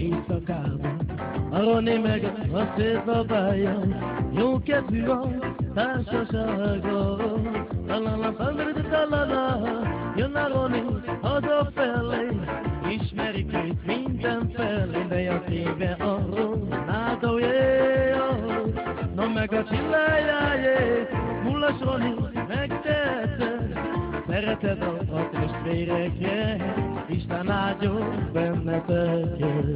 éjszakában, a Roni meg a szép babája, jó kedvű a társasága. Talala, jön a Roni hazafelé, ismerik őt mindenfelé, de a szíve a Ronaldóé. No meg a csillájájé, Mullas Roni megteheted, szereted a testvéreket, Isten áldjon benneteket.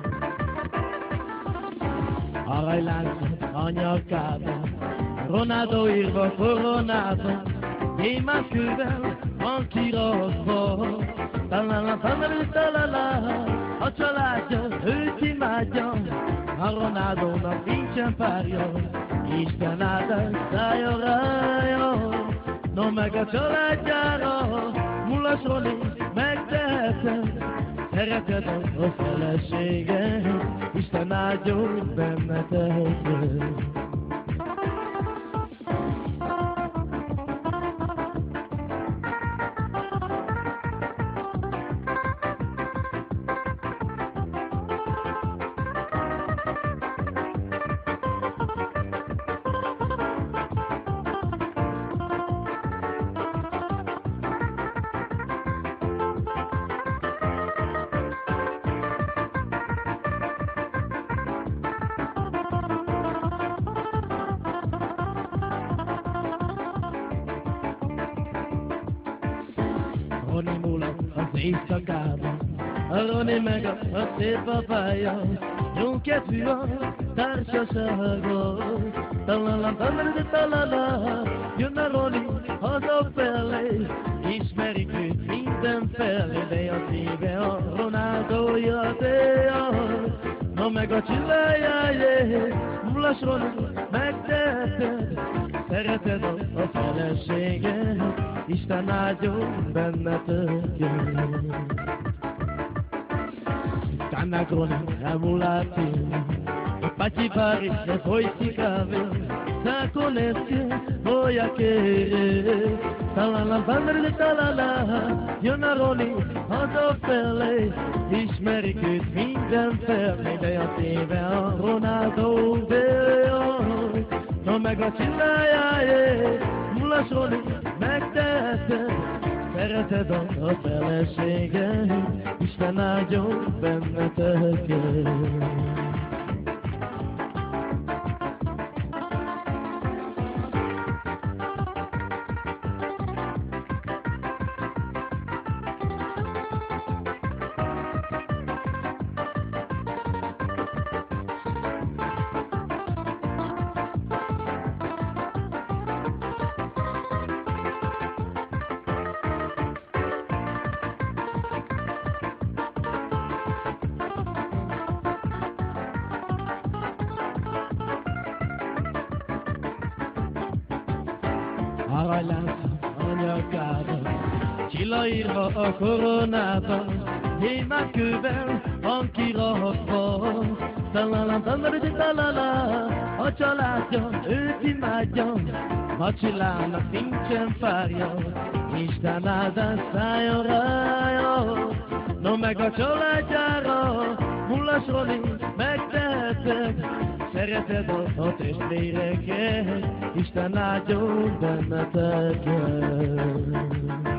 Aranyláncot a nyakában, Ronaldo írva koronában, gyémántkővel van kirakva. Talala, a családja őt imádja, a Ronaldónak nincsen párja, Isten áldássája rája. No meg a családjára, Mullas Roni megteheted, szereted a feleséget, Isten áldjon benneteket. Roni mulat az éjszakában, a Roni meg a szép babája, jó kedvű a társasága. Talala, jön a Roni hazafelé, ismerik őt mindenfelé, de a szíve a Ronaldója. No meg a csillájájé, Mullas Roni megteheted, szereted a feleséget, Isten áldjon benneteket. Tannak Roni emulati, Pati Bari e poi si cave, sa conesse voy a querer. Talala, jön a Roni hazafelé, ismerik őt mindenfelé, de a szíve a Ronaldo. No meg a csillájájé, Mullas Roni megteheted, szereted a feleséget, Isten áldjon benneteket. Aranyláncot a nyakában, csilla írva a koronában, gyémántkővel van kirakva. Talala, a családja őt imádja, a csillának nincsen párja, Isten áldássája rája. No meg a családjára, Mullas Roni megteheted, szereted a testvéreket, Isten áldjon benneteket.